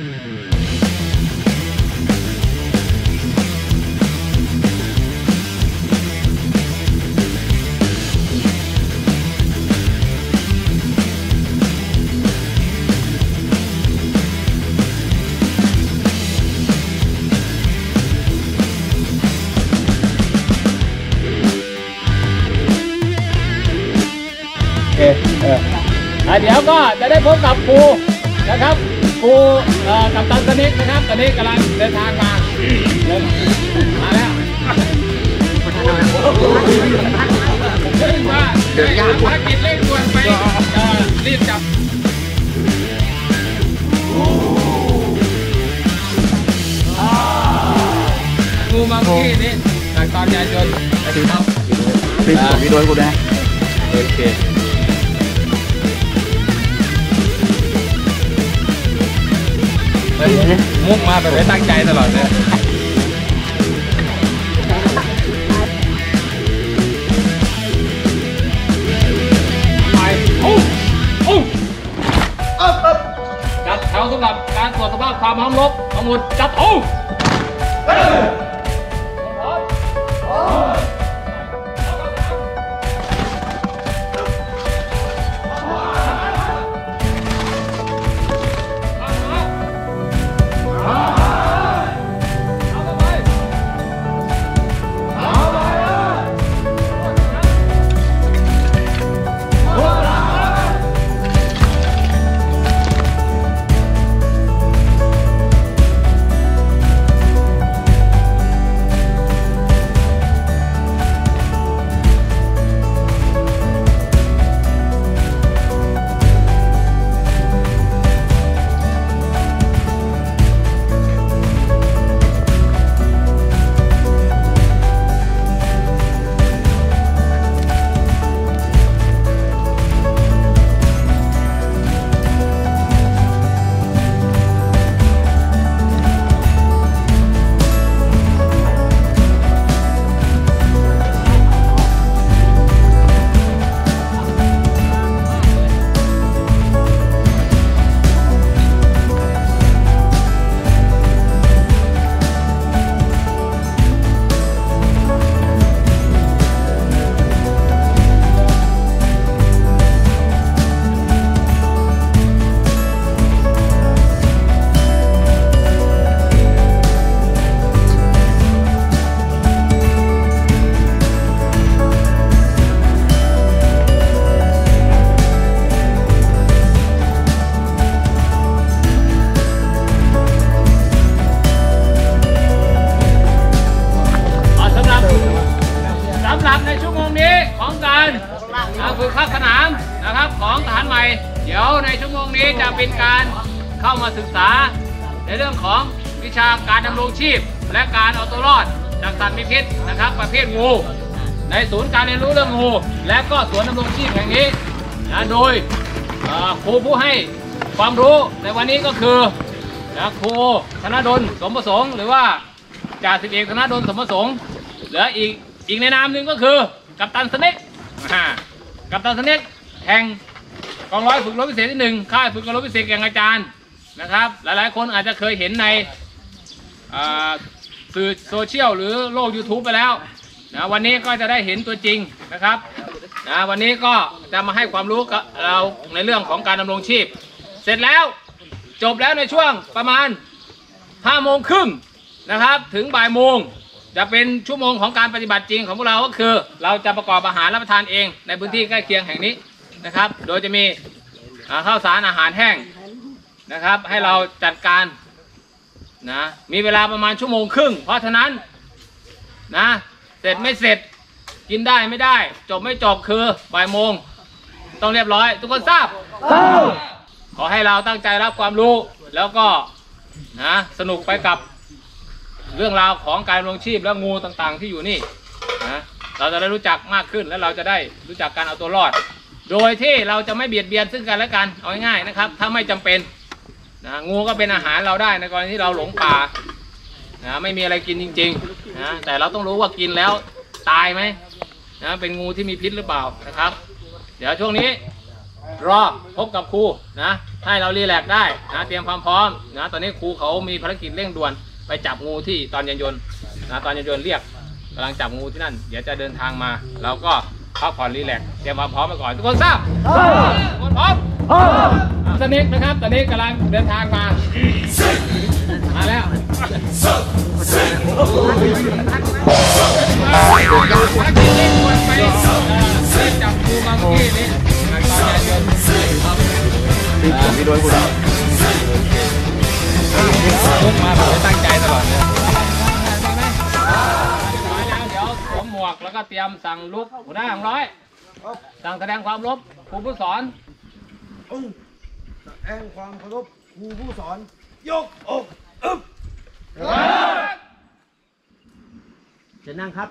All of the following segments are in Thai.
เดี๋ยวก็จะได้พบกับครูนะครับครูกัปตันสนิทนะครับตอนนี้กำลังเดินทางมาแล้วเดินยากภารกิจเร่งด่วนไปรีบจับงูมังคีนี่จากตอนยายจนมีโดยกูนะโอเคมุกมาแบบไม่ตั้งใจตลอดเลยจัดแถวสำหรับการตรวจสภาพความพร้อมรบทั้งหมดจัดโอ้ฝึกภาคสนามนะครับของทหารใหม่เดี๋ยวในชั่วโมงนี้จะเป็นการเข้ามาศึกษาในเรื่องของวิชาการดำรงชีพและการเอาตัวรอดจากสัตว์มีพิษนะครับประเภทงูในศูนย์การเรียนรู้เรื่องงูและก็สวนดำรงชีพแห่งนี้โดยครูผู้ให้ความรู้ในวันนี้ก็คือครูธนดลสมประสงค์หรือว่าจ่าสิบเอกธนดลสมประสงค์เหลืออีกในนามหนึ่งก็คือกัปตันสเน็กกัปตันสเน็กแห่งกองร้อยฝึกรบพิเศษที่1ค่ายฝึกรบพิเศษแก่งอาจารย์นะครับหลายๆคนอาจจะเคยเห็นในสื่อโซเชียลหรือโลก YouTube ไปแล้ววันนี้ก็จะได้เห็นตัวจริงนะครับวันนี้ก็จะมาให้ความรู้กับเราในเรื่องของการดำรงชีพเสร็จแล้วจบแล้วในช่วงประมาณ5:30 นะครับถึงบ่ายโมงจะเป็นชั่วโมงของการปฏิบัติจริงของพวกเราก็คือเราจะประกอบอาหารรับประทานเองในพื้นที่ใกล้เคียงแห่งนี้นะครับโดยจะมีข้าวสารอาหารแห้งนะครับให้เราจัดการมีเวลาประมาณ1.5 ชั่วโมงเพราะฉะนั้นเสร็จไม่เสร็จกินได้ไม่ได้จบไม่จบคือบ่ายโมงต้องเรียบร้อยทุกคนทราบขอให้เราตั้งใจรับความรู้แล้วก็สนุกไปกับเรื่องราวของการดำรงชีพและงูต่างๆที่อยู่นี่เราจะได้รู้จักมากขึ้นและเราจะได้รู้จักการเอาตัวรอดโดยที่เราจะไม่เบียดเบียนซึ่งกันและกันเอาง่ายๆนะครับถ้าไม่จำเป็นงูก็เป็นอาหารเราได้ในกรณีที่เราหลงป่าไม่มีอะไรกินจริงๆแต่เราต้องรู้ว่ากินแล้วตายไหมเป็นงูที่มีพิษหรือเปล่านะครับเดี๋ยวช่วงนี้รอพบกับครูนะให้เรารีแลกซ์ได้นะเตรียมความพร้อมนะตอนนี้ครูเขามีภารกิจเร่งด่วนไปจับงูที่ตอนเย็นยนต์นะตอนเย็นยนต์เรียกกำลังจับงูที่นั่นเดี๋ยวจะเดินทางมาเราก็พักผ่อนรีแลกซ์เตรียมความพร้อมไปก่อนทุกคนทราบทุกคนพร้อมสนิทนะครับตอนนี้กำลังเดินทางมาแล้วภารกิจเร่งด่วนไปจับงูมาเมื่อกี้นี้ตอนเย็นยนต์พี่โดยคุณนะลุกมาผมจะตั้งใจตลอดเลยแล้วเดี๋ยวสวมหมวกแล้วก็เตรียมสั่งลุกหัวหน้าของร้อยสั่งแสดงความเคารพครูผู้สอนแสดงความเคารพครูผู้สอนยกอกอึบจะนั่งครับ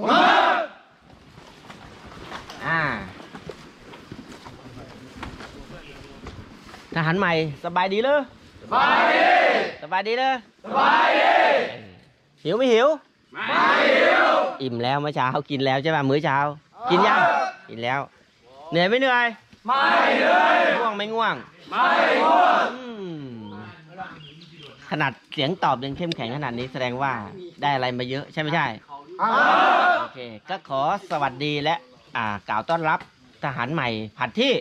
ทหารใหม่สบายดีเลยสบายดีสบายดีเลยสบายดีหิวไม่หิวไม่หิวอิ่มแล้วเมื่อเช้ากินแล้วใช่ป่ะมื้อเช้ากินยังกินแล้วเหนื่อยไม่เหนื่อยไม่เหนื่อยง่วงไม่ง่วงไม่ง่วงขนาดเสียงตอบยังเข้มแข็งขนาดนี้แสดงว่าได้อะไรมาเยอะใช่ไม่ใช่โอเคก็ขอสวัสดีและกล่าวต้อนรับทหารใหม่ผัดที่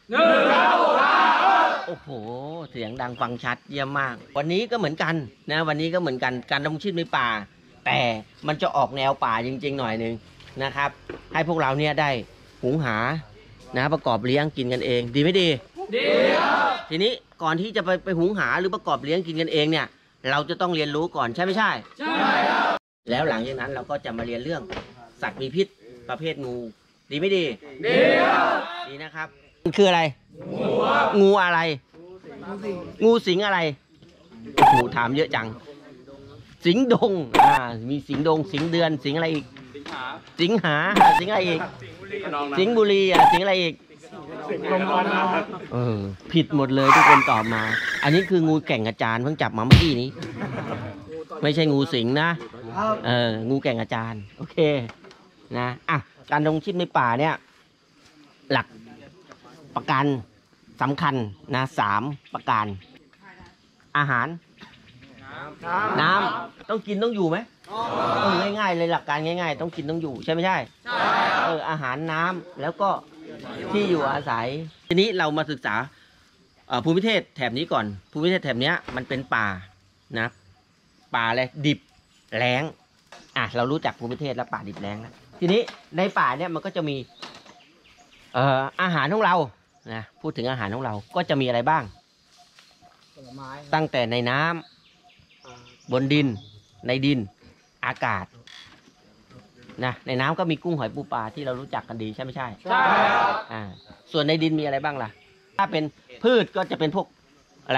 โอ้โหเสียงดังฟังชัดเยี่ยมมากวันนี้ก็เหมือนกันนะวันนี้ก็เหมือนกันการดำรงชีพในป่าแต่มันจะออกแนวป่าจริงๆหน่อยนึงนะครับให้พวกเราเนี่ยได้หุงหานะประกอบเลี้ยงกินกันเองดีไม่ดีดีครับทีนี้ก่อนที่จะไปหุงหาหรือประกอบเลี้ยงกินกันเองเนี่ยเราจะต้องเรียนรู้ก่อนใช่ไม่ใช่ใช่ครับแล้วหลังจากนั้นเราก็จะมาเรียนเรื่องสัตว์มีพิษประเภทงูดีไม่ดีดีครับดีนะครับมันคืออะไรงูอะไรงูสิงอะไรโอ้โหถามเยอะจังสิงดงมีสิงดงสิงเดือนสิงอะไรอีกสิงหาสิงอะไรอีกสิงบุรีสิงอะไรอีกผิดหมดเลยทุกคนตอบมาอันนี้คืองูแก่งอาจารย์เพิ่งจับมาเมื่อกี้นี้ไม่ใช่งูสิงนะงูแก่งอาจารย์โอเคนะการดำรงชีพในป่าเนี่ยหลักประกันสำคัญนะ3ประการอาหารน้ำต้องกินต้องอยู่ไหมง่ายๆเลยหลักการง่ายๆต้องกินต้องอยู่ใช่ไม่ใช่อาหารน้ำแล้วก็ที่อยู่อาศัยทีนี้เรามาศึกษาภูมิประเทศแถบนี้ก่อนภูมิประเทศแถบนี้มันเป็นป่านะป่าอะไรดิบแล้งเรารู้จักภูมิประเทศแล้วป่าดิบแล้งแล้วทีนี้ในป่าเนี่ยมันก็จะมีอาหารของเรานะพูดถึงอาหารของเราก็จะมีอะไรบ้างตั้งแต่ในน้ำบนดินในดินอากาศนะในน้ำก็มีกุ้งหอยปูปลาที่เรารู้จักกันดีใช่ไม่ใช่ใช่ส่วนในดินมีอะไรบ้างล่ะถ้าเป็นพืชก็จะเป็นพวกอะไร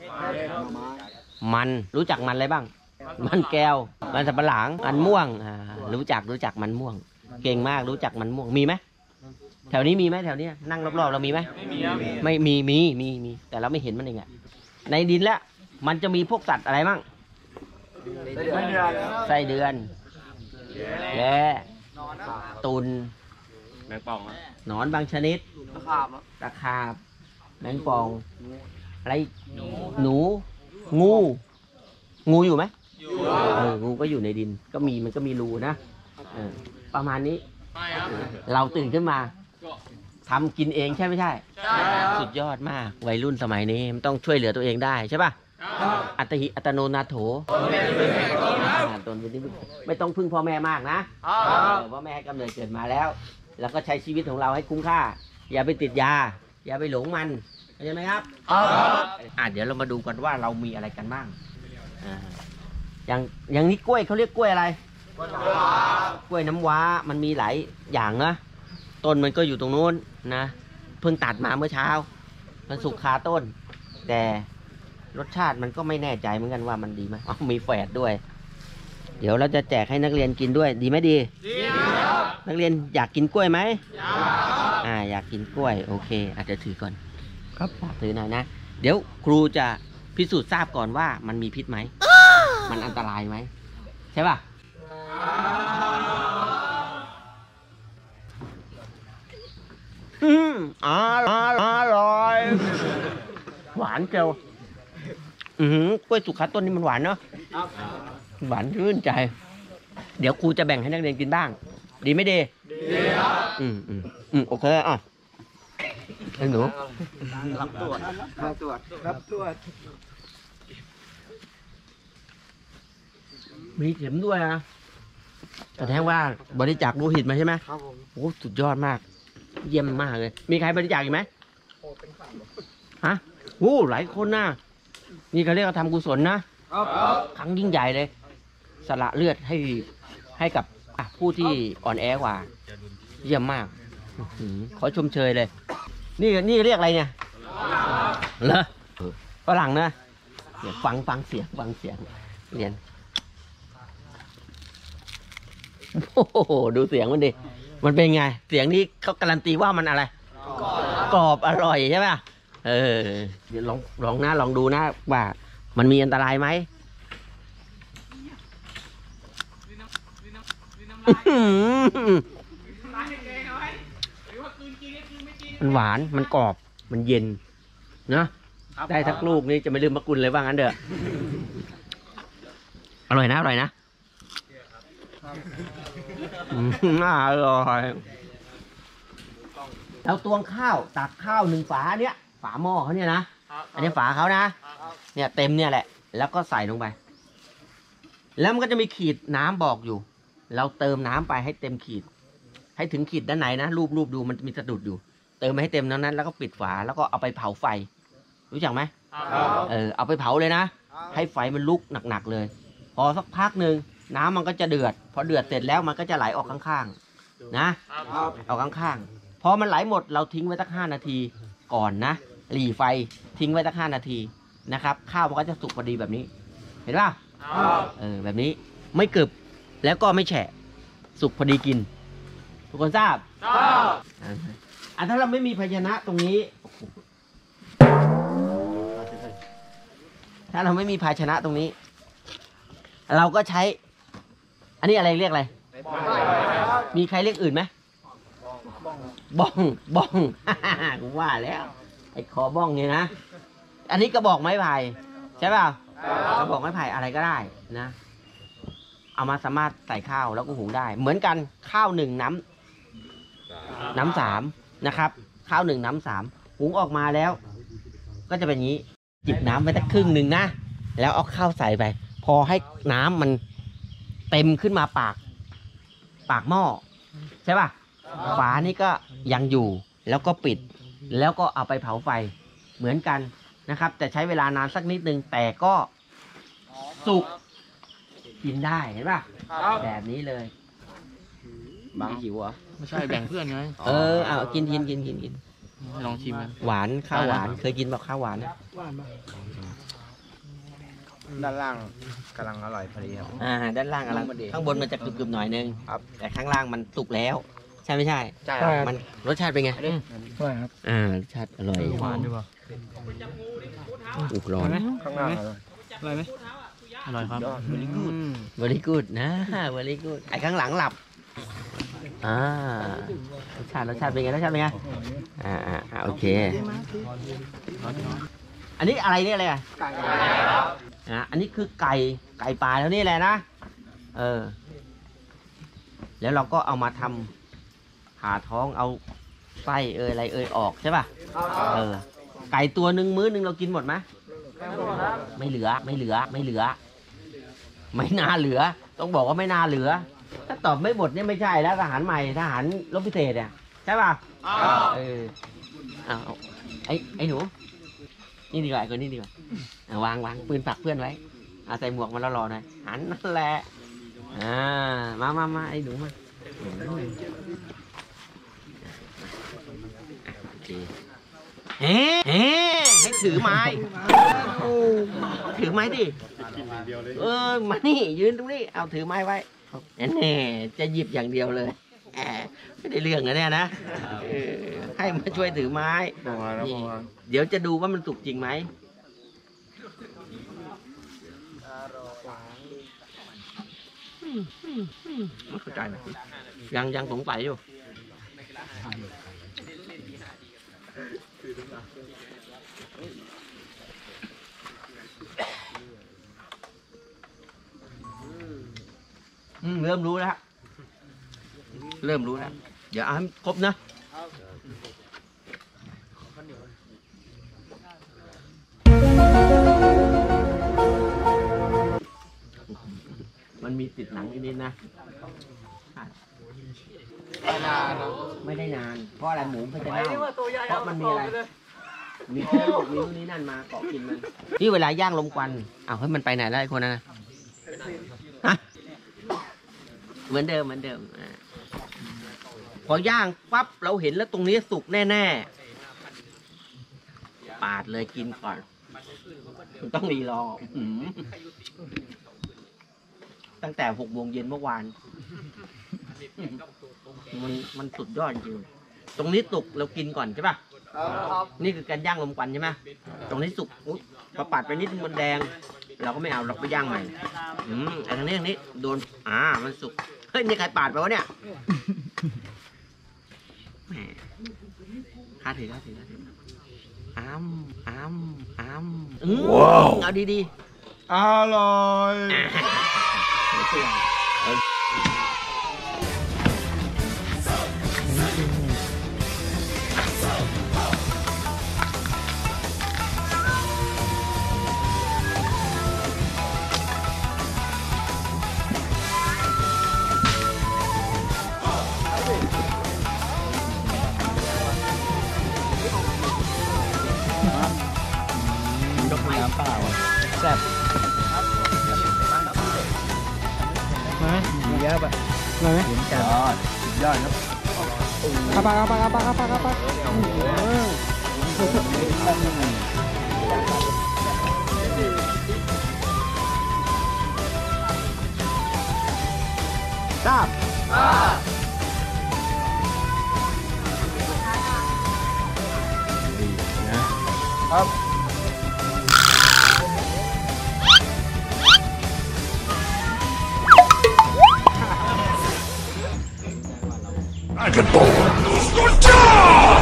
มันรู้จักมันอะไรบ้างมันแก้วมันสับปะหลังมันม่วงรู้จักมันม่วงเก่งมากรู้จักมันม่วงมีไหมแถวนี้มีไหมแถวนี้นั่งรอบๆเรามีไหมไม่มีแต่เราไม่เห็นมันเองในดินแล้วมันจะมีพวกสัตว์อะไรบ้างไส้เดือนแย่ตุนแมงป่องหนอนบางชนิดตะขาบแมงป่องอะไรหนูงูอยู่ไหมงูก็อยู่ในดินก็มีมันก็มีรูนะประมาณนี้เราตื่นขึ้นมาทำกินเองใช่ไม่ใช่สุดยอดมากวัยรุ่นสมัยนี้มันต้องช่วยเหลือตัวเองได้ใช่ป่ะอัตหิอัตโนนาโถตนไม่ต้องพึ่งพ่อแม่มากนะพ่อแม่ให้กำเนิดเกิดมาแล้วแล้วก็ใช้ชีวิตของเราให้คุ้มค่าอย่าไปติดยาอย่าไปหลงมันเข้าใจไหมครับเดี๋ยวเรามาดูกันว่าเรามีอะไรกันบ้างอย่างนี้กล้วยเขาเรียกกล้วยอะไรกล้วยน้ำว้ามันมีหลายอย่างนะต้นมันก็อยู่ตรงนู้นนะเพิ่งตัดมาเมื่อเช้ามันสุกคาต้นแต่รสชาติมันก็ไม่แน่ใจเหมือนกันว่ามันดีไหมมีแฝดด้วยเดี๋ยวเราจะแจกให้นักเรียนกินด้วยดีไหมดีนักเรียนอยากกินกล้วยไหมอยากกินกล้วยโอเคอาจจะถือก่อนครับถือหน่อยนะเดี๋ยวครูจะพิสูจน์ทราบก่อนว่ามันมีพิษไหมมันอันตรายไหมใช่ป่ะอร่อยหวานเจียวกล้วยสุกขาต้นนี่มันหวานเนาะหวานชื่นใจ เดี๋ยวครูจะแบ่งให้นักเรียนกินบ้าง ดีไม่ดีดีครับโอเคอ่ะไอ้หนูรับตรวจมีเข็มด้วยนะแสดงว่าบริจาคโลหิตมาใช่ไหมครับผมโอ้สุดยอดมาก เยี่ยมมากเลย มีใครบริจาคอีกไหมฮะโอ้หลายคนนะนี่เขาเรียกว่าทำกุศลนะครั้งยิ่งใหญ่เลย สละเลือดให้กับผู้ที่อ่อนแอกว่า เยี่ยมมากขอชมเชยเลย นี่เรียกอะไรเนี่ยเหรอฝรั่งนะเดี๋ยวฟังเสียงเรียนโอ้โหดูเสียงมันดิมันเป็นไงเสียงนี้เขาการันตีว่ามันอะไรกรอบอร่อยใช่ไหมเดี๋ยวลองดูนะว่ามันมีอันตรายไหมมันหวานมันกรอบมันเย็นนะได้ทักลูกนี่จะไม่ลืมมะกุลเลยว่างั้นเด้ออร่อยนะอร่อยแล้วตวงข้าวตักข้าว1 ฝาเนี้ยฝาหม้อเขาเนี่ยนะอันนี้ฝาเขานะเนี่ยเต็มเนี่ยแหละแล้วก็ใส่ลงไปแล้วมันก็จะมีขีดน้ำบอกอยู่เราเติมน้ำไปให้เต็มขีดให้ถึงขีดด้านในนะรูปดูมันมีสะดุดอยู่เติมไปให้เต็มนั้นแล้วก็ปิดฝาแล้วก็เอาไปเผาไฟรู้จักไหมเอาไปเผาเลยนะให้ไฟมันลุกหนักๆเลยพอสักพักหนึ่งน้ำมันก็จะเดือดพอเดือดเสร็จแล้วมันก็จะไหลออกข้างๆนะออกข้างๆพอมันไหลหมดเราทิ้งไว้สัก5 นาทีก่อนนะหลีไฟทิ้งไว้สัก5 นาทีนะครับข้าวมันก็จะสุกพอดีแบบนี้เห็นป่ะแบบนี้ไม่กรึบแล้วก็ไม่แฉะสุกพอดีกินทุกคนทราบถ้าเราไม่มีภาชนะตรงนี้ถ้าเราไม่มีภาชนะตรงนี้เราก็ใช้อันนี้อะไรเรียกอะไรมีใครเรียกอื่นไหมบ้องกูว่าแล้วไอ้คอบ้องเนี่ยนะอันนี้กระบอกไม้ไผ่ใช่ป่ะกระบอกไม้ไผ่อะไรก็ได้นะเอามาสามารถใส่ข้าวแล้วก็หุงได้เหมือนกันข้าว1 น้ำ 3นะครับข้าว1 น้ำ 3หุงออกมาแล้วก็จะเป็นอย่างนี้จิบน้ำไปสักครึ่งหนึ่งนะแล้วเอาข้าวใส่ไปพอให้น้ำมันเต็มขึ้นมาปากหม้อใช่ป่ะฝานี่ก็ยังอยู่แล้วก็ปิดแล้วก็เอาไปเผาไฟเหมือนกันนะครับแต่ใช้เวลานานสักนิดนึงแต่ก็สุกกินได้เห็นป่ะแบบนี้เลยบางหิวเหรอไม่ใช่แบ่งเพื่อนไงเอากินลองชิมหวานข้าวหวานเคยกินแบบข้าวหวานนะด้านล่างกำลังอร่อยพอดีครับด้านล่างกำลังข้างบนมันจะกรึบๆหน่อยนึงแต่ข้างล่างมันสุกแล้วใช่ไม่ใช่มันรสชาติเป็นไงอร่อยครับรสชาติอร่อยหวานดีป่ะร้อนข้างล่างอร่อยไหมอร่อยครับ very good นะ very good ไอ้ข้างหลังหลับรสชาติเป็นไงโอเคอันนี้อะไรเนี่ยอะไรอันนี้คือไก่ป่าแล้วนี่แหละนะแล้วเราก็เอามาทำผ่าท้องเอาไส้อะไรออกใช่ป่ะไก่ตัวหนึ่งมื้อนึงเรากินหมดไหมไม่เหลือไม่น่าเหลือต้องบอกว่าไม่น่าเหลือถ้าตอบไม่หมดเนี่ยไม่ใช่แล้วทหารใหม่ทหารรบพิเศษเนี่ยใช่ป่ะไอ้หนูนี่ดีกว่าไอ้คนนี้ดีกว่าวางปืนปักเพื่อนไว้ใส่หมวกมารอหน่อยหันนั่นแหละมาไอ้หนูมาโอเคให้ถือไม้ดิมานี่ยืนตรงนี้เอาถือไม้ไว้แน่จะหยิบอย่างเดียวเลยไม่ได้เรื่องนะเนี่ยนะให้มาช่วยถือไม้เดี๋ยวจะดูว่ามันสุกจริงไหมไม่เข้าใจนะยังสงสัยอยู่เริ่มรู้แล้ว เริ่มรู้แล้ว เดี๋ยวเอาให้ครบนะ มันมีติดหนังนิดๆนะ ไม่ได้นาน เพราะอะไรหมูมันจะเน่าเพราะมันมีอะไร มีเชื้อโรคมีนู่นนี่นั่นมาเกาะกินมัน นี่เวลาย่างลมควันอ้าวเฮ้ยมันไปไหนแล้วไอ้คนนั้นนะฮะเหมือนเดิมอ่ะพอย่างปั๊บเราเห็นแล้วตรงนี้สุกแน่ๆ ปาดเลยกินก่อนต้องรีรอตั้งแต่6 โมงเย็นเมื่อวาน มันสุดยอดจริงตรงนี้สุกเรากินก่อนใช่ป่ะนี่คือการย่างลมควันใช่ไหมตรงนี้สุกพอปาดไปนิดมันแดงเราก็ไม่เอาเราไปย่างใหม่ไอ้ทางนี้โดนมันสุกเฮ้ยนี่ใครปาดไปวะเนี่ยแหมข้าถือว้าวเอาดีๆอร่อยดอกไม้เปล่าแซ่บมาไหมเยอะไปมาไหมยอดครับอาปากทราบครับ Dragon Ball! Good job!